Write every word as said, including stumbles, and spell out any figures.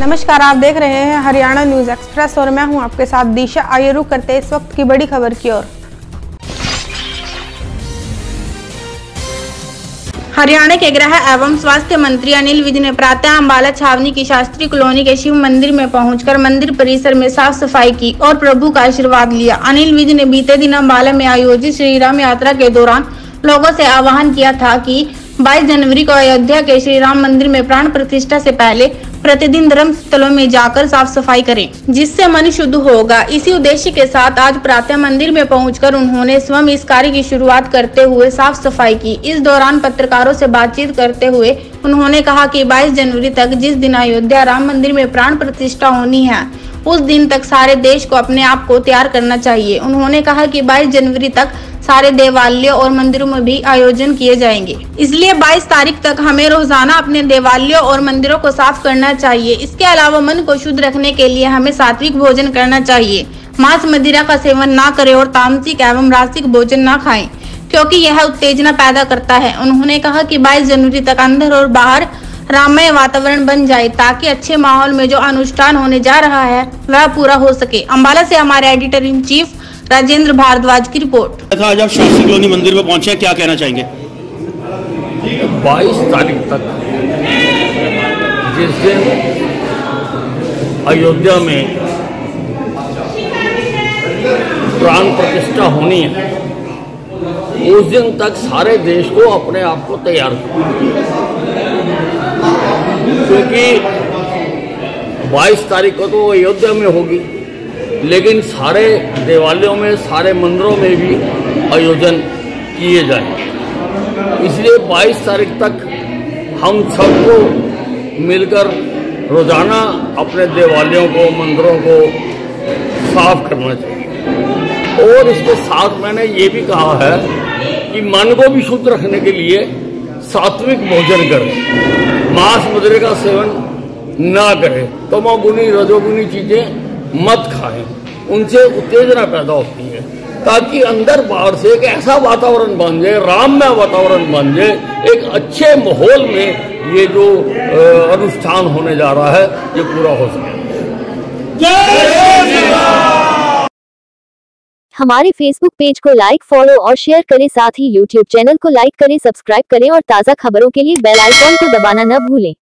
नमस्कार, आप देख रहे हैं हरियाणा न्यूज एक्सप्रेस और मैं हूं आपके साथ दिशा। आइए रुक करते इस वक्त की बड़ी खबर की ओर। हरियाणा के गृह एवं स्वास्थ्य मंत्री अनिल विज ने प्रातः अम्बाला छावनी की शास्त्री कॉलोनी के शिव मंदिर में पहुंचकर मंदिर परिसर में साफ सफाई की और प्रभु का आशीर्वाद लिया। अनिल विज ने बीते दिन अम्बाला में आयोजित श्री राम यात्रा के दौरान लोगों से आह्वान किया था कि बाईस जनवरी को अयोध्या के श्री राम मंदिर में प्राण प्रतिष्ठा से पहले प्रतिदिन धर्म स्थलों में जाकर साफ सफाई करें, जिससे मन शुद्ध होगा। इसी उद्देश्य के साथ आज प्रातः मंदिर में पहुंचकर उन्होंने स्वयं इस कार्य की शुरुआत करते हुए साफ सफाई की। इस दौरान पत्रकारों से बातचीत करते हुए उन्होंने कहा कि बाईस जनवरी तक, जिस दिन अयोध्या राम मंदिर में प्राण प्रतिष्ठा होनी है, उस दिन तक सारे देश को अपने आप को तैयार करना चाहिए। उन्होंने कहा कि बाईस जनवरी तक सारे देवालयों और मंदिरों में भी आयोजन किए जाएंगे, इसलिए बाईस तारीख तक हमें रोजाना अपने देवालयों और मंदिरों को साफ करना चाहिए। इसके अलावा मन को शुद्ध रखने के लिए हमें सात्विक भोजन करना चाहिए, मांस मदिरा का सेवन ना करें और तामसिक एवं रासिक भोजन ना खाएं, क्योंकि यह उत्तेजना पैदा करता है। उन्होंने कहा कि बाईस जनवरी तक अंदर और बाहर राममय वातावरण बन जाए, ताकि अच्छे माहौल में जो अनुष्ठान होने जा रहा है वह पूरा हो सके। अम्बाला से हमारे editor in chief Rajendra Bhardwaj की रिपोर्ट। आज आप शास्त्री कॉलोनी मंदिर में पहुंचे, क्या कहना चाहेंगे? बाईस तारीख तक, जिस दिन अयोध्या में प्राण प्रतिष्ठा होनी है, उस दिन तक सारे देश को अपने आप को तैयार करना, क्योंकि बाईस तारीख को तो अयोध्या में होगी, लेकिन सारे देवालयों में, सारे मंदिरों में भी आयोजन किए जाएंगे। इसलिए बाईस तारीख तक हम सबको मिलकर रोजाना अपने देवालयों को, मंदिरों को साफ करना चाहिए। और इसके साथ मैंने ये भी कहा है कि मन को भी शुद्ध रखने के लिए सात्विक भोजन करें, मांस मदिरा का सेवन ना करें, तमोगुनी रजोगुनी चीजें मत खाएं, उनसे उत्तेजना पैदा होती है, ताकि अंदर बाहर से एक ऐसा वातावरण बन जाए, राममय वातावरण बन जाए, एक अच्छे माहौल में ये जो अनुष्ठान होने जा रहा है ये पूरा हो सके। हमारे फेसबुक पेज को लाइक, फॉलो और शेयर करें, साथ ही यूट्यूब चैनल को लाइक करें, सब्सक्राइब करें और ताज़ा खबरों के लिए बेल आइकॉन को दबाना न भूलें।